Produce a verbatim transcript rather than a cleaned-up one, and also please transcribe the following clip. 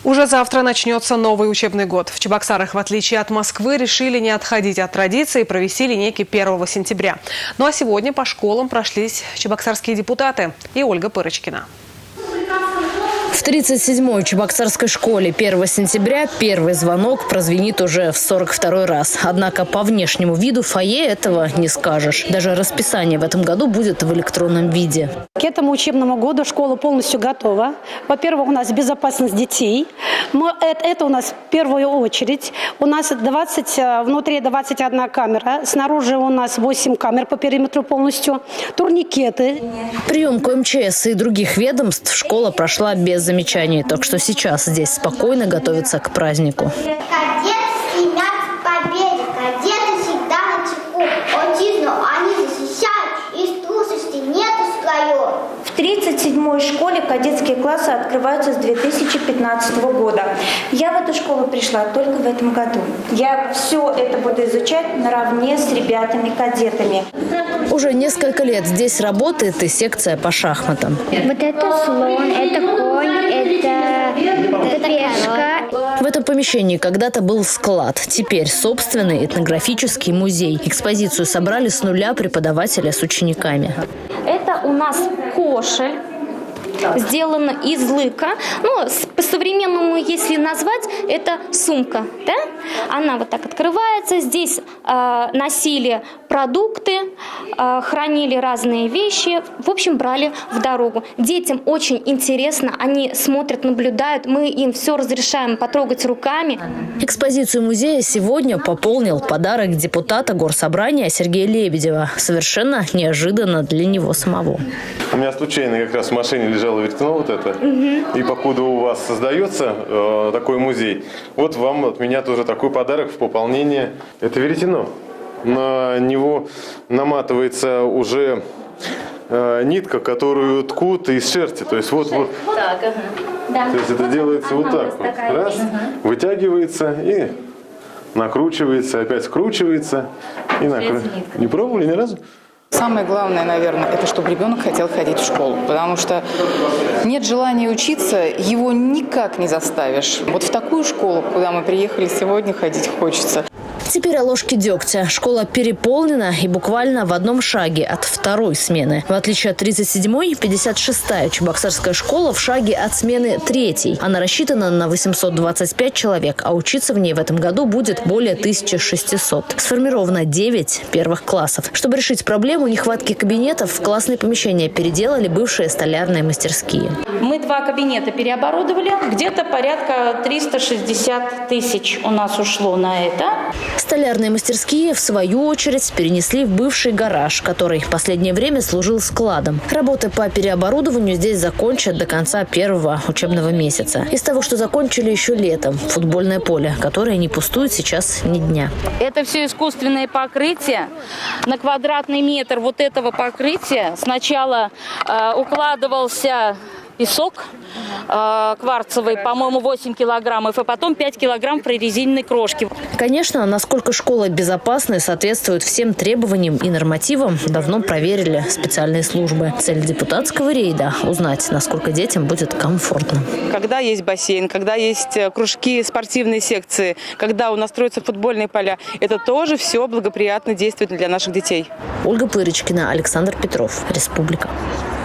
Уже завтра начнется новый учебный год. В Чебоксарах, в отличие от Москвы, решили не отходить от традиции и провести линейки первого сентября. Ну а сегодня по школам прошлись чебоксарские депутаты и Ольга Пырочкина. В тридцать седьмой чебоксарской школе первого сентября первый звонок прозвенит уже в сорок второй раз. Однако по внешнему виду фойе этого не скажешь. Даже расписание в этом году будет в электронном виде. К этому учебному году школа полностью готова. Во-первых, у нас безопасность детей. Мы, это, это у нас в первую очередь. У нас двадцать, внутри двадцать одна камера. Снаружи у нас восемь камер по периметру полностью. Турникеты. Приемку эм че эс и других ведомств школа прошла без замечаний. Так что сейчас здесь спокойно готовятся к празднику. Кадеты стремятся к победе. Кадеты всегда на чеку. Отчизну они защищают, и трусости нету в строю. В тридцать седьмой школе кадетские классы открываются с две тысячи пятнадцатого года. Я в эту школу пришла только в этом году. Я все это буду изучать наравне с ребятами-кадетами. Уже несколько лет здесь работает и секция по шахматам. Вот это слон, это конь, это пешка. В этом помещении когда-то был склад. Теперь собственный этнографический музей. Экспозицию собрали с нуля преподавателя с учениками. Это у нас кошель. Сделана из лыка. Ну, по-современному, если назвать, это сумка. Да? Она вот так открывается. Здесь э, носили продукты, э, хранили разные вещи. В общем, брали в дорогу. Детям очень интересно. Они смотрят, наблюдают. Мы им все разрешаем потрогать руками. Экспозицию музея сегодня пополнил подарок депутата Горсобрания Сергея Лебедева. Совершенно неожиданно для него самого. У меня случайно как раз в машине лежало веретено вот это. Угу. И покуда у вас создается э, такой музей, вот вам от меня тоже такой подарок в пополнение. Это веретено. На него наматывается уже э, нитка, которую ткут из шерсти. То есть вот, вот. Так, ага. Да. То есть это делается ага, вот так вот. Раз, угу. Вытягивается и накручивается, опять скручивается и накручивается. Не пробовали ни разу? Самое главное, наверное, это чтобы ребенок хотел ходить в школу, потому что нет желания учиться, его никак не заставишь. Вот в такую школу, куда мы приехали сегодня, ходить хочется. Теперь о ложке дегтя. Школа переполнена и буквально в одном шаге от второй смены. В отличие от тридцать седьмой, пятьдесят шестая чебоксарская школа в шаге от смены третьей. Она рассчитана на восемьсот двадцать пять человек, а учиться в ней в этом году будет более тысячи шестисот. Сформировано девять первых классов. Чтобы решить проблему нехватки кабинетов, в классные помещения переделали бывшие столярные мастерские. Мы два кабинета переоборудовали. Где-то порядка триста шестьдесят тысяч у нас ушло на это. Столярные мастерские, в свою очередь, перенесли в бывший гараж, который в последнее время служил складом. Работы по переоборудованию здесь закончат до конца первого учебного месяца. Из того, что закончили еще летом, футбольное поле, которое не пустует сейчас ни дня. Это все искусственное покрытие. На квадратный метр вот этого покрытия сначала э, укладывался песок э, кварцевый, по-моему, восемь килограммов, и потом пять килограмм прорезиненной крошки. Конечно, насколько школа безопасна и соответствует всем требованиям и нормативам, давно проверили специальные службы. Цель депутатского рейда – узнать, насколько детям будет комфортно. Когда есть бассейн, когда есть кружки, спортивные секции, когда у нас строятся футбольные поля, это тоже все благоприятно действует для наших детей. Ольга Пырочкина, Александр Петров, Республика.